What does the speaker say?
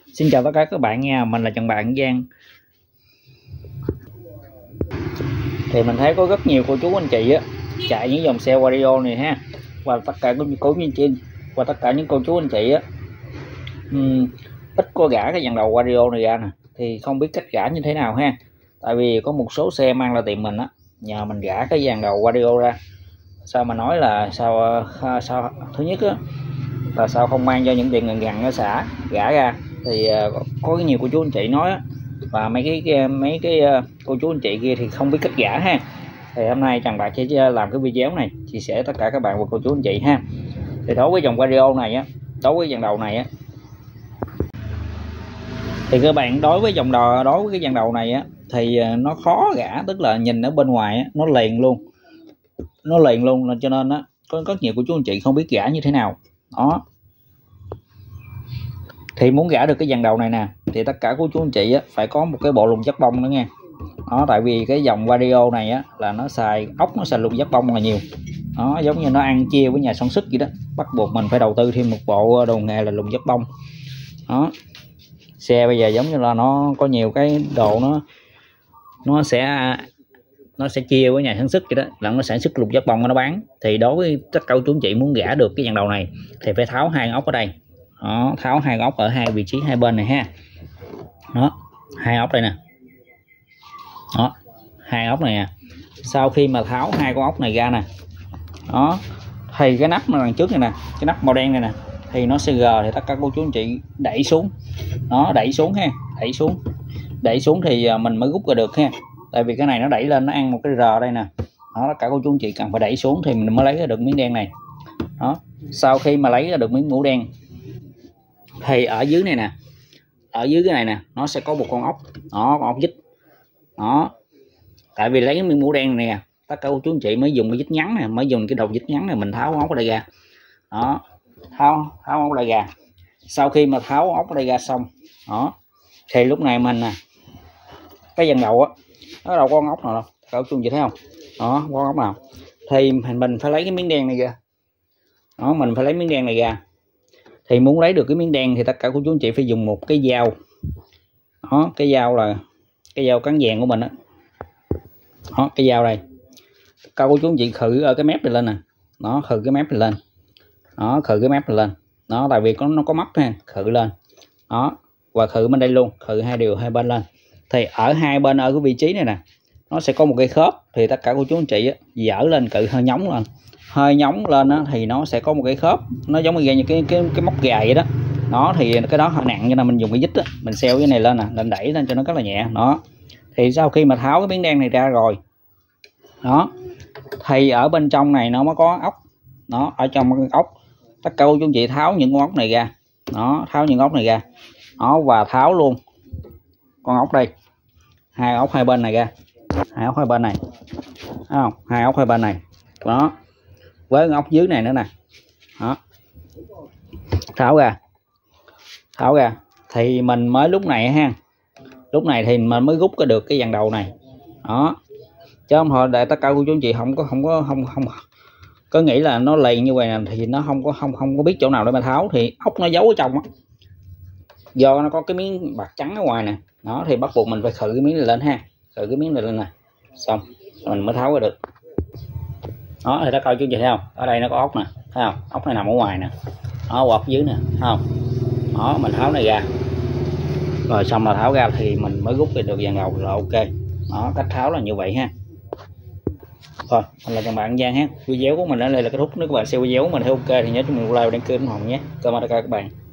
Xin chào tất cả các bạn nha, mình là Trần Bạn Giang. Thì mình thấy có rất nhiều cô chú anh chị á chạy những dòng xe Vario này ha, và tất cả những cô chú anh chị á ít có gã cái dàn đầu Vario này ra nè, thì không biết cách gã như thế nào ha. Tại vì có một số xe mang ra tiệm mình á, nhờ mình gã cái dàn đầu Vario ra. Sao mà nói là sao thứ nhất á là sao không mang cho những tiệm gần ở xã gã ra, thì có nhiều cô chú anh chị nói á, và mấy cái cô chú anh chị kia thì không biết cách gã ha. Thì hôm nay Trần Bạc sẽ làm cái video này chia sẻ tất cả các bạn và cô chú anh chị ha. Thì đối với dòng Vario này á, đối với dàn đầu này á, thì các bạn đối với cái dàn đầu này á thì nó khó gã, tức là nhìn ở bên ngoài á, nó liền luôn, cho nên á có rất nhiều cô chú anh chị không biết gã như thế nào đó. Thì muốn gã được cái dàn đầu này nè thì tất cả cô chú anh chị á phải có một cái bộ lùng dắt bông nữa nha đó. Tại vì cái dòng Vario này á là nó xài ốc, nó xài lùng dắt bông là nhiều đó, giống như nó ăn chia với nhà sản xuất vậy đó, bắt buộc mình phải đầu tư thêm một bộ đồ nghề là lùng dắt bông đó. Xe bây giờ giống như là nó có nhiều cái đồ nó sẽ chia với nhà sản xuất vậy đó, là nó sản xuất lục dắt bông nó bán. Thì đối với tất cả chú anh chị muốn gã được cái dàn đầu này thì phải tháo hai ốc ở đây đó, tháo hai ốc ở hai vị trí hai bên này ha. Đó, hai ốc đây nè, đó, hai ốc này nè. Sau khi mà tháo hai con ốc này ra nè đó, thì cái nắp đằng trước này nè, cái nắp màu đen này nè, thì nó sẽ gờ, thì tất cả cô chú anh chị đẩy xuống đó, đẩy xuống ha, đẩy xuống thì mình mới rút ra được ha. Tại vì cái này nó đẩy lên nó ăn một cái rờ đây nè đó, tất cả cô chú anh chị cần phải đẩy xuống thì mình mới lấy ra được miếng đen này đó. Sau khi mà lấy ra được miếng mũ đen thì ở dưới này nè, ở dưới cái này nè, nó sẽ có một con ốc đó, con ốc vít đó. Tại vì lấy cái miếng mũ đen này nè, tất cả cô chú anh chị mới dùng cái vít ngắn này, mới dùng cái đầu vít ngắn này mình tháo ốc ở đây ra đó, tháo ốc đây ra. Sau khi mà tháo ốc ở đây ra xong đó, thì lúc này mình nè, cái dàn đầu á, nó đâu có con ốc nào đâu, các chú anh chị thấy không đó, con ốc nào, thì mình phải lấy cái miếng đen này ra đó, mình phải lấy miếng đen này ra. Thì muốn lấy được cái miếng đen thì tất cả cô chú anh chị phải dùng một cái dao đó, cái dao là cái dao cán vàng của mình đó. Đó, cái dao đây, các cô chú anh chị khử ở cái mép này lên nè đó, khử cái mép này lên đó, khử cái mép này lên đó, tại vì nó có móc ha, khử lên đó, và khử bên đây luôn, khử hai điều hai bên lên. Thì ở hai bên ở cái vị trí này nè, nó sẽ có một cái khớp, thì tất cả cô chú anh chị á, dở lên cự hơi nhóng lên đó, thì nó sẽ có một cái khớp, nó giống như cái móc gài vậy đó đó. Thì cái đó hơi nặng, cho nên mình dùng cái vít á, mình xeo cái này lên nè, mình đẩy lên cho nó rất là nhẹ đó. Thì sau khi mà tháo cái miếng đen này ra rồi đó, thì ở bên trong này nó mới có ốc đó, ở trong cái ốc tất cả cô chú anh chị tháo những con ốc này ra đó, tháo những ốc này ra đó, và tháo luôn con ốc đây, hai ốc hai bên này ra, hai ốc hai bên này không, hai ốc hai bên này đó, với con ốc dưới này nữa nè đó, tháo ra thì mình mới lúc này ha, lúc này thì mình mới rút được cái dàn đầu này đó. Chứ không thôi để tất cả cô chú anh chị không có nghĩ là nó liền như vậy nè, thì nó không có biết chỗ nào để mà tháo, thì ốc nó giấu ở trong đó. Do nó có cái miếng bạc trắng ở ngoài nè đó, thì bắt buộc mình phải khử cái miếng này lên ha, khử cái miếng này lên nè, xong mình mới tháo ra được đó. Thì tất cả chú anh chị thấy không, ở đây nó có ốc nè, thấy không, ốc này nằm ở ngoài nè đó, ốc dưới nè, thấy không đó, mình tháo này ra rồi, xong là tháo ra thì mình mới rút được dàn đầu là ok đó. Cách tháo là như vậy ha. Thôi mình là Trần Bạn Giang ha, video của mình ở đây là kết thúc. Nếu các bạn xem video của mình thấy ok thì nhớ cho mình like và đăng ký ủng hộ nhé. Cảm ơn tất cả các bạn.